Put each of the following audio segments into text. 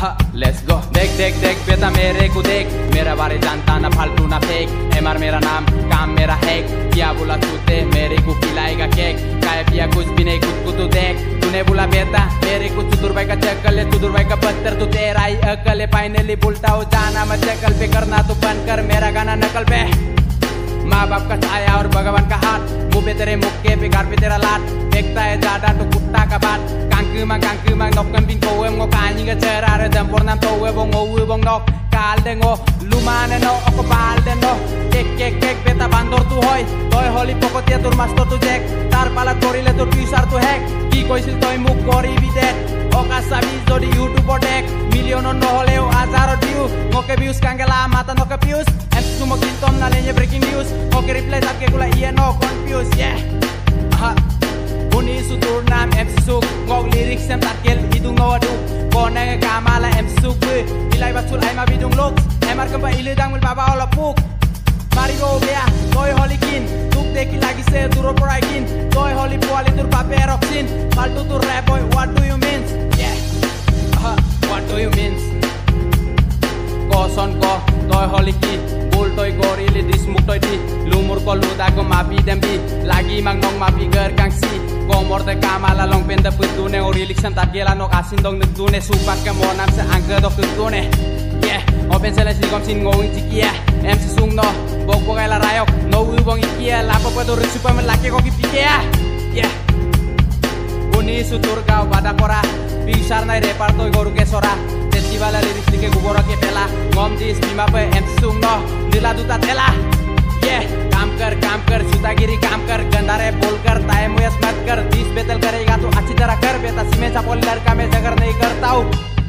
Let's go. देख देख देख बेटा मेरे को देख, मेरा बारे जानता ना फालतू ना फेक। एमआर मेरा नाम, काम मेरा हैक। क्या बोला तूते, मेरे को खिलाएगा केक। खाए पिया कुछ भी नहीं, खुद को तू देख। तूने बोला बेटा मेरे को चुदुर भाई का चक्कर ले, चुदुर भाई का पत्थर तू तेरा ही अकल है। फाइनली बोलता हो जाना मत चक्कर पे, करना तो बंद कर मेरा गाना नकल पे। माँ बाप का छाया और भगवान का हाथ, मुँह पे तेरे मुक्के पे घर पे तेरा लाट। देखता है ज्यादा तो कुत्ता का बात। Kanku mang nok kan pinko em ngo kanyi ga cerare dan pornam to we bong o bong nok kal de ngo lumane no oko bal de no kek beta bandor tu hoy toy holi poko tia tur master tu jack tar pala torile tur pisar tu hack ki koisil toy muk kori bidet oka sabi jodi youtube dek million no holeo azaro view ngoke views kangela mata no ke views em sumo kintom na lenye breaking news oke reply tak ke kula iya no confused yeah Uni sutur nam MC Suk ngok lyrics em takel hidung ngawadu koneng kamala MC Suk bui ilai batul ai ma bidung lok emar kemba ile dang mul baba ola puk mari go bea toy holikin tuk deki lagi se duro poraikin toy holi puali tur pape roxin faltu tur rap boy what do you mean yeah what do you mean koson ko toy holiki bul toy gorili dismuk toy di lumur ko luda ko mapi dembi lagi mang nong mapi ger kangsi komor de kamala long penda putune orilik sam takela no kasin dong nutune supak ke monam se angke dok tutune yeah open sele sigom sin ngong tikia MC Sung no bok la rayok no ubong ikia la popo do risupa men lake ko kipikia yeah uni sutur kau pada kora pisar nai repar toy goru ke sora festival lirik dike gubora ke pela ngom dis bima pe MC Sung no nila duta tela yeah काम कर सुतागिरी काम कर गंदा रे बोल कर ताए मुयस मत कर 20 बेतल करेगा तो अच्छी तरह कर बेटा सीमे चापोल लड़का में जगर नहीं करता हूँ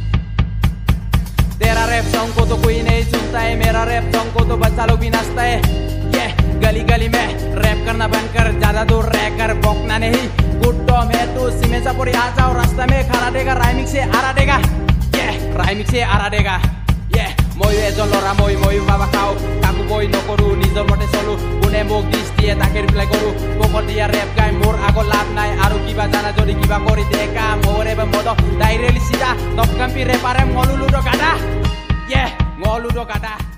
तेरा रैप सॉन्ग को तो कोई नहीं सुनता है मेरा रैप सॉन्ग को तो बच्चा लोग भी नाचता है ये गली गली में रैप करना बंद कर ज्यादा दूर रह कर भौंकना नहीं गुड्डो में तू सीमे चापोरी आ जाओ रास्ता में खड़ा देगा राइमिंग से आरा देगा ये राइमिंग से आरा देगा ये moyu ejon lora moyu baba kau kaku boy no koru nizor mote solu une mok dis tie take reply koru pokor dia rap guy mur ago lap nai aru kiba jana jodi kiba kori deka more be modo direly sida nok kampi reparem ngolu ludo kada yeah ngolu ludo kada